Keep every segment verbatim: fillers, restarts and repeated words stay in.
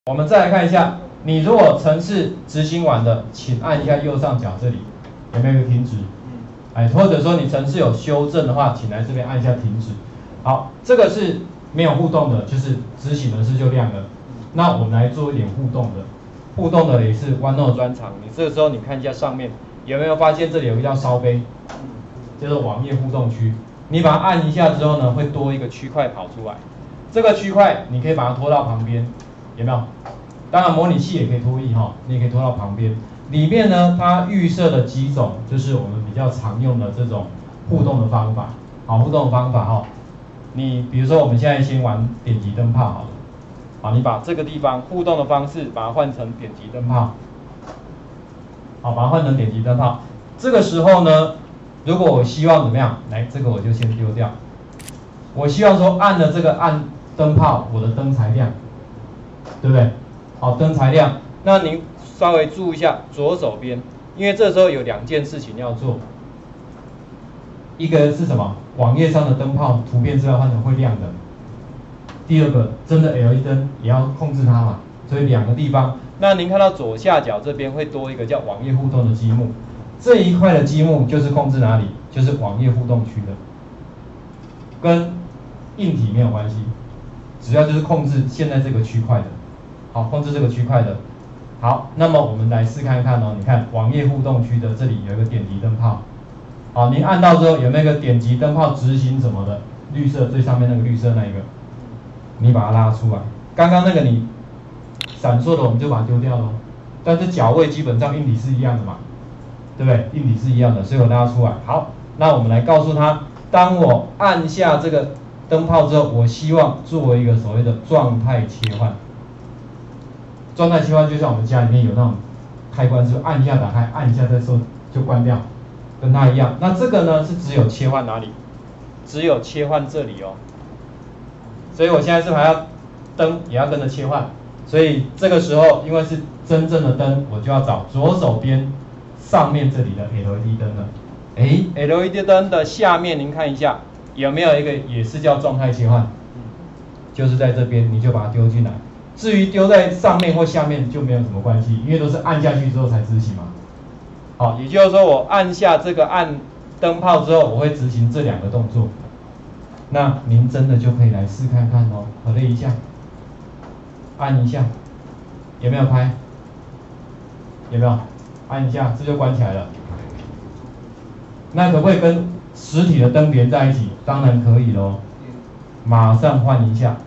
我们再来看一下，你如果程式执行完的，请按一下右上角这里，有没有一个停止？哎，或者说你程式有修正的话，请来这边按一下停止。好，这个是没有互动的，就是执行的是就亮了。那我们来做一点互动的，互动的也是 OneNote 专长。你这个时候你看一下上面，有没有发现这里有一个叫烧杯，叫做网页互动区。你把它按一下之后呢，会多一个区块跑出来。这个区块你可以把它拖到旁边，有没有？当然模拟器也可以拖曳哈，你也可以拖到旁边。里面呢，它预设的几种就是我们比较常用的这种互动的方法。好，互动的方法哈，你比如说我们现在先玩点击灯泡好了。好，你把这个地方互动的方式把它换成点击灯泡。好，把它换成点击灯泡。这个时候呢，如果我希望怎么样，来这个我就先丢掉。我希望说按了这个按灯泡，我的灯才亮，对不对？好，灯才亮。那您稍微注意一下左手边，因为这时候有两件事情要做。一个是什么？网页上的灯泡图片是要换成会亮的。第二个，真的 L E D 灯也要控制它嘛，所以两个地方。那您看到左下角这边会多一个叫网页互动的积木，这一块的积木就是控制哪里？就是网页互动区的，跟硬体没有关系，主要就是控制现在这个区块的。好，控制这个区块的。好，那么我们来试看看哦。你看网页互动区的这里有一个点击灯泡。好，您按到之后有没有一个点击灯泡执行什么的？绿色最上面那个绿色那一个，你把它拉出来。刚刚那个你闪烁的我们就把它丢掉了，但是角位基本上硬体是一样的嘛，对不对？硬体是一样的，所以我拉出来。好，那我们来告诉他，当我按下这个灯泡之后，我希望做一个所谓的状态切换。状态切换就像我们家里面有那种开关，就按一下打开，按一下再收就关掉，跟它一样。那这个呢是只有切换哪里？只有切换这里哦。所以我现在是还要灯也要跟着切换，所以这个时候因为是真正的灯，我就要找左手边上面这里的 L E D 灯了。哎 ，L E D 灯的下面您看一下有没有一个也是叫状态切换？就是在这边，你就把它丢进来。至于丢在上面或下面就没有什么关系，因为都是按下去之后才执行嘛。好，也就是说我按下这个按灯泡之后，我会执行这两个动作。那您真的就可以来试看看哦，核对一下，按一下，有没有开？有没有？按一下，这就关起来了。那可不可以跟实体的灯连在一起？当然可以咯。马上换一下。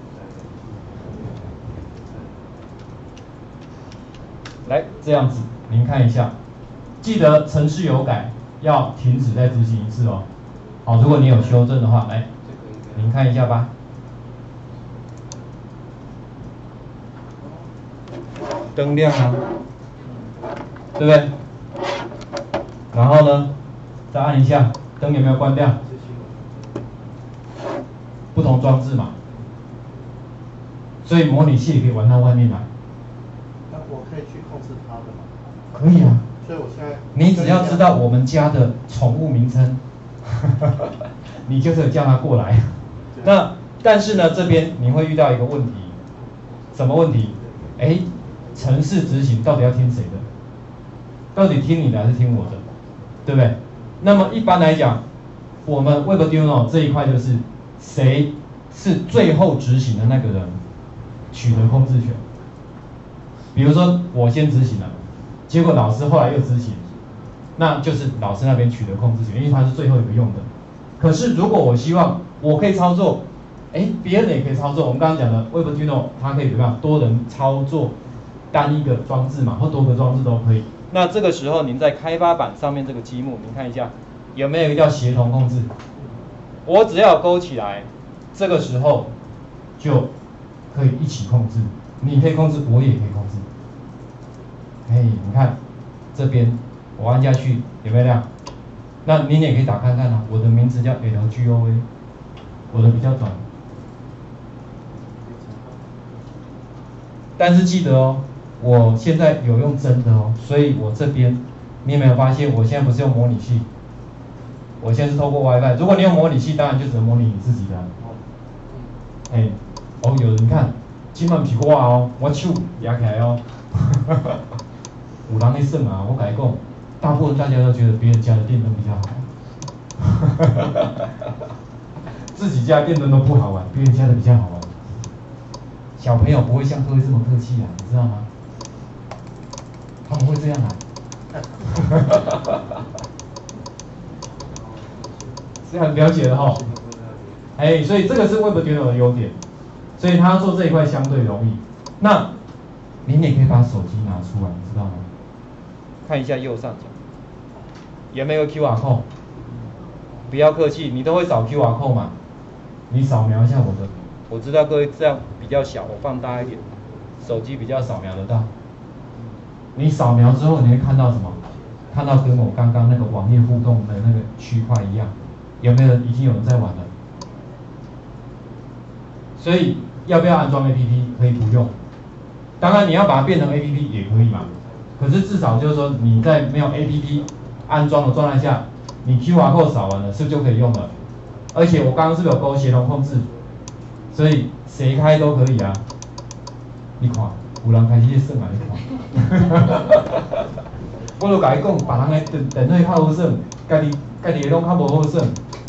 来，这样子，您看一下，记得程式有改，要停止再执行一次哦。好，如果你有修正的话，来，您看一下吧。灯亮啊，对不对？然后呢，再按一下，灯有没有关掉？不同装置嘛，所以模拟器也可以玩到外面来。 那我可以去控制它的吗？ 可以啊。 所以我现在你只要知道我们家的宠物名称，你就可以叫它过来。那但是呢，这边你会遇到一个问题，什么问题？哎，程式执行到底要听谁的？到底听你的还是听我的？对不对？那么一般来讲，我们 Webduino 这一块就是谁是最后执行的那个人取得控制权。比如说我先执行了，结果老师后来又执行，那就是老师那边取得控制权，因为他是最后一个用的。可是如果我希望我可以操作，哎，别人也可以操作。我们刚刚讲的 Webduino 它可以怎么样？多人操作单一个装置嘛，或多个装置都可以。那这个时候您在开发板上面这个积木，您看一下有没有一个叫协同控制？我只要勾起来，这个时候就可以一起控制。你可以控制，我也可以控制。哎，你看这边我按下去有没有亮？那您也可以打看看啊。我的名字叫 L G O A， 我的比较短。但是记得哦，我现在有用真的哦，所以我这边你有没有发现，我现在不是用模拟器，我现在是透过 WiFi。如果你用模拟器，当然就只能模拟你自己的。哎，哦，有人看今晚不是我哦，我手压起来哦。有人在算啊，我跟你讲，大部分大家都觉得别人家的电灯比较好。自己家电灯都不好玩，别人家的比较好玩。小朋友不会像各位这么客气啊，你知道吗？他们会这样啊。这样了解了哈。哎，所以这个是 Web 点九的优点，所以他做这一块相对容易。那您也可以把手机拿出来，你知道吗？看一下右上角，有没有 Q R code？ 不要客气，你都会扫 Q R code 嘛？你扫描一下我的，我知道各位这样比较小，我放大一点，手机比较扫描得到。你扫描之后，你会看到什么？看到跟我刚刚那个网页互动的那个区块一样，有没有人已经有人在玩了？所以要不要安装 A P P？ 可以不用。当然你要把它变成 A P P 也可以嘛。可是至少就是说你在没有 A P P 安装的状态下，你 Q R code 扫完了，是不是就可以用了？而且我刚刚是不是有勾协同控制？所以谁开都可以啊。你看，有人开始在算啊，你看。我就甲你讲，别人的电电脑较好算，家己家己的拢较无好算。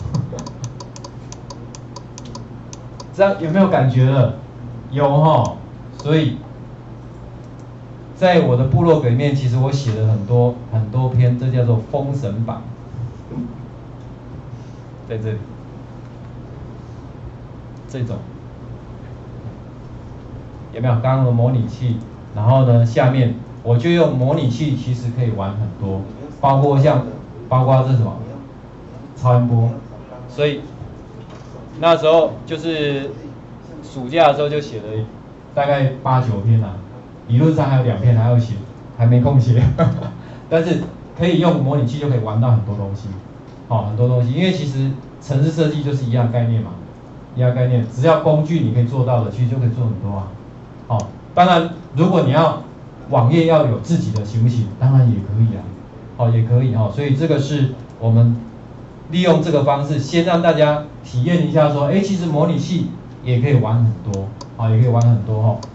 这样有没有感觉了？有齁。所以，在我的部落格里面，其实我写了很多很多篇，这叫做封神榜，在这里，这种有没有？刚刚的模拟器，然后呢，下面我就用模拟器，其实可以玩很多，包括像，包括这什么超音波，所以那时候就是暑假的时候就写了大概八九篇啦、啊，理论上还有两篇还要写，还没空写，但是可以用模拟器就可以玩到很多东西，好、哦、很多东西，因为其实程式设计就是一样概念嘛，一样概念，只要工具你可以做到的，其实就可以做很多啊。好、哦，当然如果你要网页要有自己的行不行？当然也可以啊，好、哦、也可以哈、哦，所以这个是我们利用这个方式，先让大家体验一下说，哎，其实模拟器也可以玩很多，啊、哦，也可以玩很多哈、哦。